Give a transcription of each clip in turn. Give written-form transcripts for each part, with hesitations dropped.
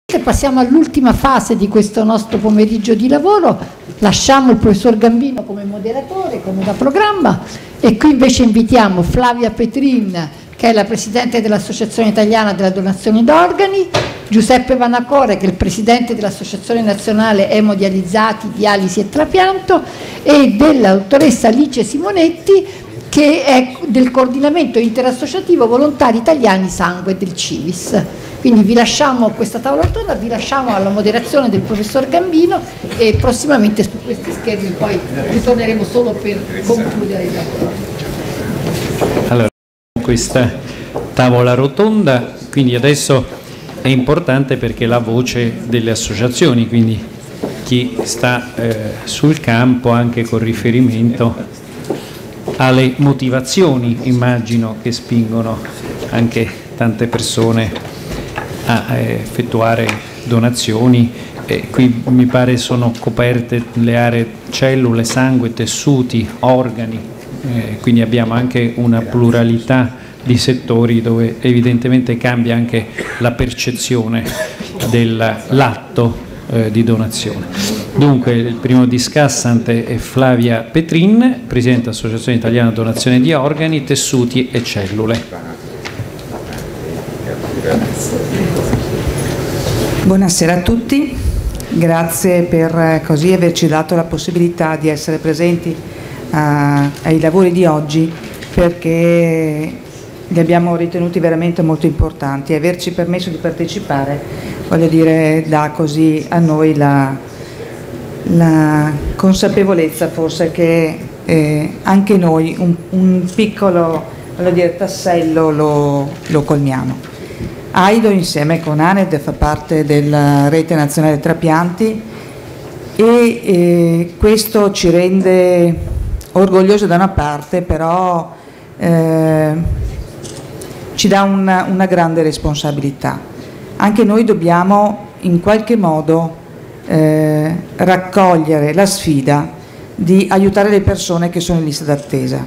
Passiamo all'ultima fase di questo nostro pomeriggio di lavoro, lasciamo il professor Gambino come moderatore, come da programma, e qui invece invitiamo Flavia Petrin, che è la Presidente dell'Associazione Italiana della Donazione d'Organi, Giuseppe Vanacore, che è il Presidente dell'Associazione Nazionale Emodializzati, Dialisi e Trapianto, e della dottoressa Alice Simonetti, che è del coordinamento interassociativo Volontari Italiani Sangue del Civis. Quindi vi lasciamo questa tavola rotonda, vi lasciamo alla moderazione del professor Gambino e prossimamente su questi schermi poi ritorneremo solo per concludere il lavoro. Allora, questa tavola rotonda, quindi adesso è importante perché la voce delle associazioni, quindi chi sta sul campo anche con riferimento alle motivazioni, immagino, che spingono anche tante persone a effettuare donazioni. Qui mi pare sono coperte le aree cellule, sangue, tessuti, organi, quindi abbiamo anche una pluralità di settori dove evidentemente cambia anche la percezione dell'atto di donazione. Dunque il primo discussante è Flavia Petrin, Presidente dell'Associazione Italiana Donazione di Organi, Tessuti e Cellule. Buonasera a tutti, grazie per così averci dato la possibilità di essere presenti ai lavori di oggi, perché li abbiamo ritenuti veramente molto importanti e averci permesso di partecipare, voglio dire, dà così a noi la consapevolezza forse che anche noi un piccolo, voglio dire, tassello lo colmiamo. AIDO insieme con ANED fa parte della Rete Nazionale Trapianti e questo ci rende orgogliosi da una parte, però ci dà una grande responsabilità. Anche noi dobbiamo in qualche modo raccogliere la sfida di aiutare le persone che sono in lista d'attesa.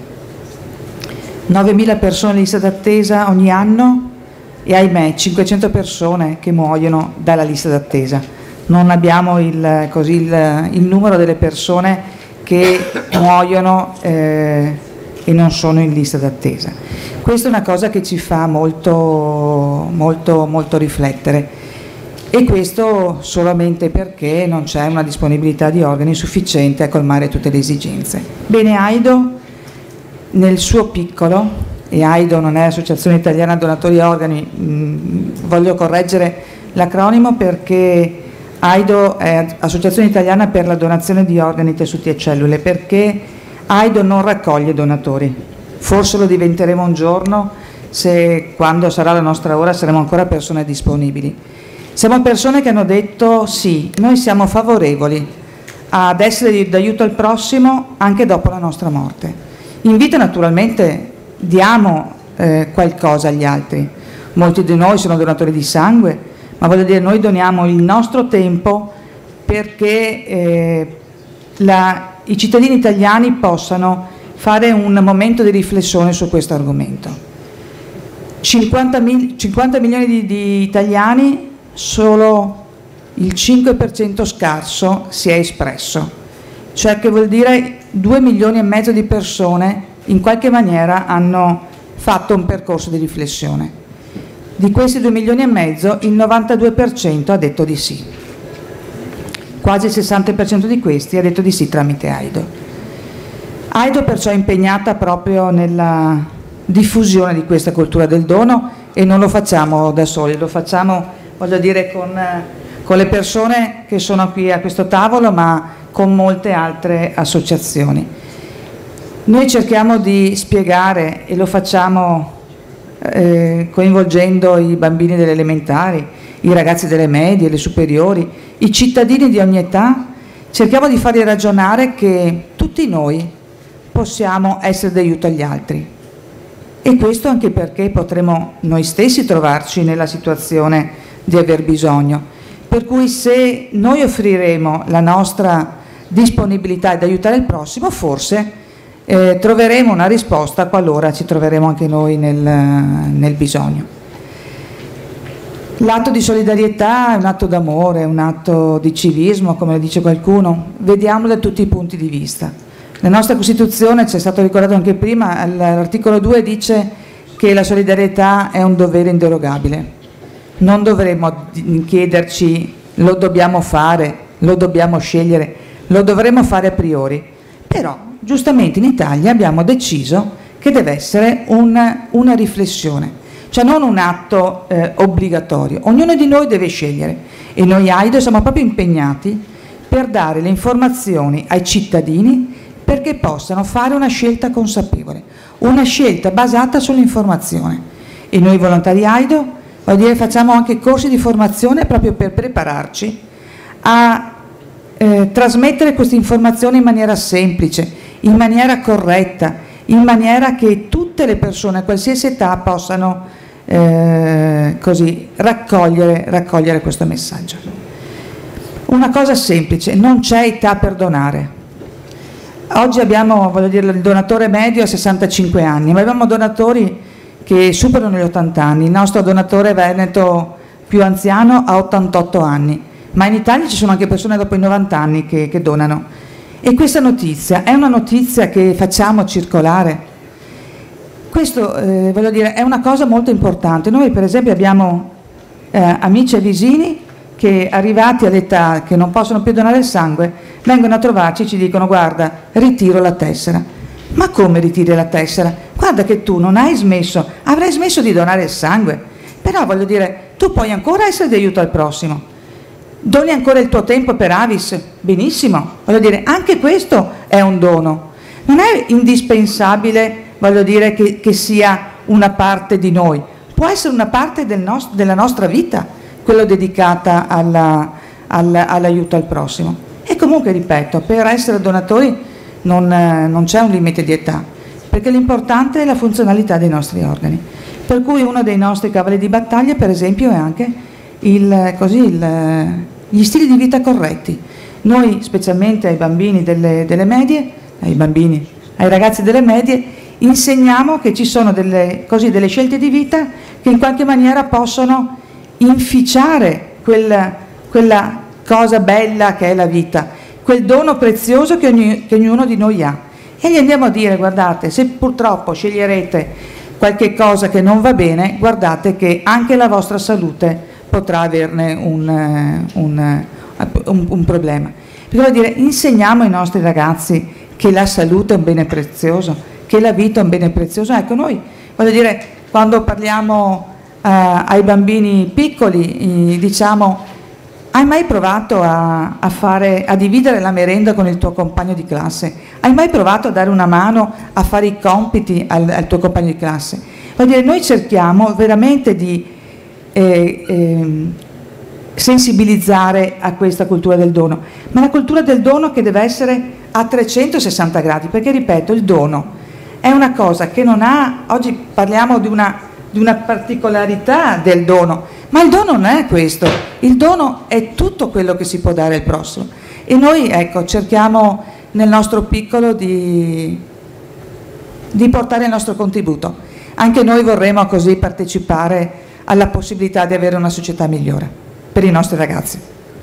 9.000 persone in lista d'attesa ogni anno e ahimè 500 persone che muoiono dalla lista d'attesa. Non abbiamo il numero delle persone che muoiono e non sono in lista d'attesa. Questa è una cosa che ci fa molto riflettere, e questo solamente perché non c'è una disponibilità di organi sufficiente a colmare tutte le esigenze. Bene, AIDO nel suo piccolo, e AIDO non è Associazione Italiana Donatori Organi, voglio correggere l'acronimo perché AIDO è Associazione Italiana per la Donazione di Organi, Tessuti e Cellule, perché AIDO non raccoglie donatori. Forse lo diventeremo un giorno, se quando sarà la nostra ora saremo ancora persone disponibili. Siamo persone che hanno detto sì, noi siamo favorevoli ad essere d'aiuto al prossimo anche dopo la nostra morte. Invito naturalmente, diamo qualcosa agli altri. Molti di noi sono donatori di sangue, ma voglio dire, noi doniamo il nostro tempo perché i cittadini italiani possano fare un momento di riflessione su questo argomento. 50 milioni di italiani, solo il 5% scarso si è espresso, cioè che vuol dire 2,5 milioni di persone in qualche maniera hanno fatto un percorso di riflessione. Di questi 2,5 milioni, il 92% ha detto di sì. Quasi il 60% di questi ha detto di sì tramite AIDO. AIDO perciò è impegnata proprio nella diffusione di questa cultura del dono, e non lo facciamo da soli, lo facciamo, voglio dire, con le persone che sono qui a questo tavolo, ma con molte altre associazioni. Noi cerchiamo di spiegare, e lo facciamo coinvolgendo i bambini delle elementari, i ragazzi delle medie, le superiori, i cittadini di ogni età, cerchiamo di farli ragionare che tutti noi possiamo essere d'aiuto agli altri. E questo anche perché potremo noi stessi trovarci nella situazione di aver bisogno. Per cui se noi offriremo la nostra disponibilità ad aiutare il prossimo, forse troveremo una risposta qualora ci troveremo anche noi nel bisogno. L'atto di solidarietà è un atto d'amore, è un atto di civismo, come dice qualcuno, vediamolo da tutti i punti di vista. La nostra Costituzione, ci è stato ricordato anche prima, l'articolo 2 dice che la solidarietà è un dovere inderogabile. Non dovremmo chiederci lo dobbiamo fare, lo dobbiamo scegliere, lo dovremmo fare a priori. Però, giustamente in Italia abbiamo deciso che deve essere una riflessione. Cioè non un atto obbligatorio, ognuno di noi deve scegliere e noi AIDO siamo proprio impegnati per dare le informazioni ai cittadini perché possano fare una scelta consapevole, una scelta basata sull'informazione. E noi volontari AIDO, voglio dire, facciamo anche corsi di formazione proprio per prepararci a trasmettere queste informazioni in maniera semplice, in maniera corretta, in maniera che tutte le persone a qualsiasi età possano così raccogliere questo messaggio. Una cosa semplice, non c'è età per donare. Oggi abbiamo, voglio dire, il donatore medio a 65 anni, ma abbiamo donatori che superano gli 80 anni. Il nostro donatore veneto più anziano ha 88 anni, ma in Italia ci sono anche persone dopo i 90 anni che donano. E questa notizia è una notizia che facciamo circolare. Questo, voglio dire, è una cosa molto importante. Noi per esempio abbiamo amici e vicini che arrivati all'età che non possono più donare il sangue, vengono a trovarci e ci dicono guarda, ritiro la tessera. Ma come ritiri la tessera? Guarda che tu non hai smesso, avrai smesso di donare il sangue, però voglio dire, tu puoi ancora essere di aiuto al prossimo. Doni ancora il tuo tempo per Avis? Benissimo, voglio dire, anche questo è un dono. Non è indispensabile, voglio dire, che sia una parte di noi, può essere una parte della nostra vita, quello dedicata all'aiuto al prossimo. E comunque, ripeto, per essere donatori non c'è un limite di età, perché l'importante è la funzionalità dei nostri organi. Per cui uno dei nostri cavalli di battaglia, per esempio, è anche gli stili di vita corretti. Noi, specialmente ai bambini delle medie, ai ragazzi delle medie, insegniamo che ci sono delle scelte di vita che in qualche maniera possono inficiare quella cosa bella che è la vita, quel dono prezioso che ognuno di noi ha. E gli andiamo a dire, guardate, se purtroppo sceglierete qualche cosa che non va bene, guardate che anche la vostra salute potrà averne un problema. Perché vuol dire, insegniamo ai nostri ragazzi che la salute è un bene prezioso, che la vita è un bene prezioso. Ecco, noi, voglio dire, quando parliamo ai bambini piccoli, diciamo, hai mai provato a dividere la merenda con il tuo compagno di classe? Hai mai provato a dare una mano a fare i compiti al tuo compagno di classe? Voglio dire, noi cerchiamo veramente di sensibilizzare a questa cultura del dono, ma la cultura del dono che deve essere a 360 gradi, perché ripeto, il dono è una cosa che non ha, oggi parliamo di una particolarità del dono, ma il dono non è questo, il dono è tutto quello che si può dare al prossimo. E noi, ecco, cerchiamo nel nostro piccolo di portare il nostro contributo. Anche noi vorremmo così partecipare alla possibilità di avere una società migliore per i nostri ragazzi.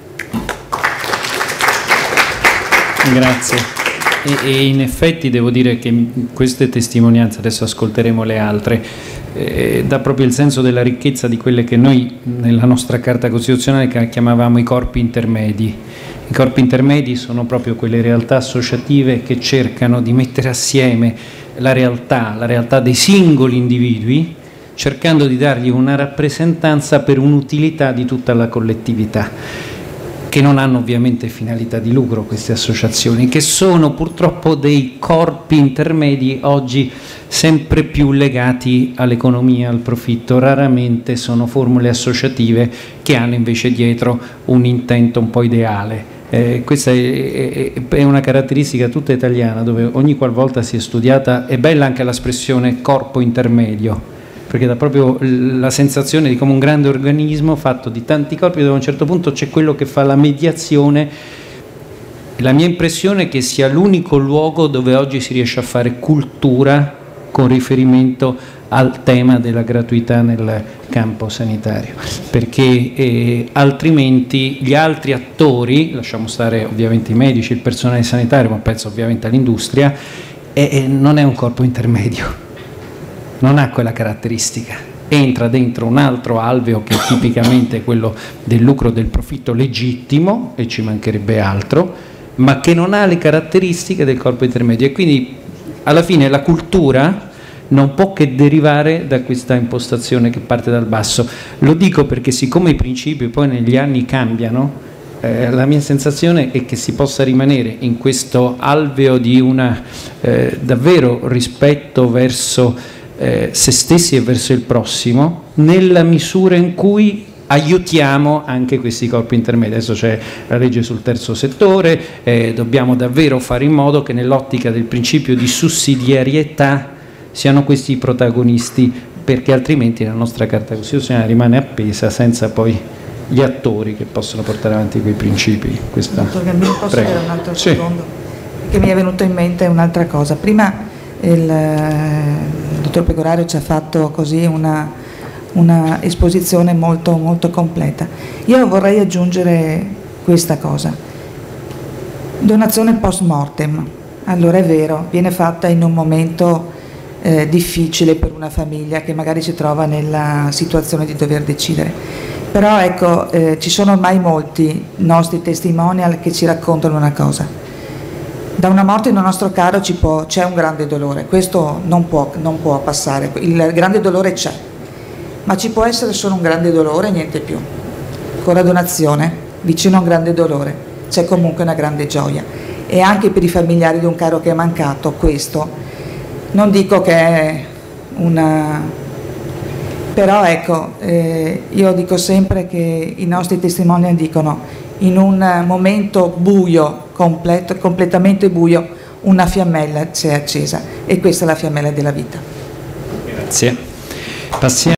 Grazie. E in effetti devo dire che queste testimonianze, adesso ascolteremo le altre, dà proprio il senso della ricchezza di quelle che noi nella nostra Carta Costituzionale chiamavamo i corpi intermedi. I corpi intermedi sono proprio quelle realtà associative che cercano di mettere assieme la realtà dei singoli individui, cercando di dargli una rappresentanza per un'utilità di tutta la collettività, che non hanno ovviamente finalità di lucro queste associazioni, che sono purtroppo dei corpi intermedi oggi sempre più legati all'economia, al profitto. Raramente sono formule associative che hanno invece dietro un intento un po' ideale. Questa è una caratteristica tutta italiana, dove ogni qualvolta si è studiata, è bella anche l'espressione corpo intermedio, perché dà proprio la sensazione di come un grande organismo fatto di tanti corpi, dove a un certo punto c'è quello che fa la mediazione. La mia impressione è che sia l'unico luogo dove oggi si riesce a fare cultura con riferimento al tema della gratuità nel campo sanitario, perché altrimenti gli altri attori, lasciamo stare ovviamente i medici, il personale sanitario, ma penso ovviamente all'industria, non è un corpo intermedio, non ha quella caratteristica, entra dentro un altro alveo che è tipicamente quello del lucro, del profitto legittimo, e ci mancherebbe altro, ma che non ha le caratteristiche del corpo intermedio, e quindi alla fine la cultura non può che derivare da questa impostazione che parte dal basso. Lo dico perché siccome i principi poi negli anni cambiano, la mia sensazione è che si possa rimanere in questo alveo di una davvero rispetto verso se stessi e verso il prossimo, nella misura in cui aiutiamo anche questi corpi intermedi. Adesso c'è la legge sul terzo settore, dobbiamo davvero fare in modo che nell'ottica del principio di sussidiarietà siano questi i protagonisti, perché altrimenti la nostra Carta Costituzionale rimane appesa senza poi gli attori che possono portare avanti quei principi. Dottor Gambino, posso dire un altro secondo? Perché mi è venuto in mente un'altra cosa. Prima il dottor Pecorario ci ha fatto così una esposizione molto, molto completa. Io vorrei aggiungere questa cosa. Donazione post mortem. Allora è vero, viene fatta in un momento difficile per una famiglia che magari si trova nella situazione di dover decidere, però ecco, ci sono ormai molti nostri testimonial che ci raccontano una cosa: da una morte di un nostro caro c'è un grande dolore, questo non può passare, il grande dolore c'è, ma ci può essere solo un grande dolore e niente più. Con la donazione, vicino a un grande dolore, c'è comunque una grande gioia, e anche per i familiari di un caro che è mancato, questo non dico che è una... però ecco, io dico sempre che i nostri testimonial dicono: in un momento buio, completamente buio, una fiammella si è accesa, e questa è la fiammella della vita. Grazie. Passiamo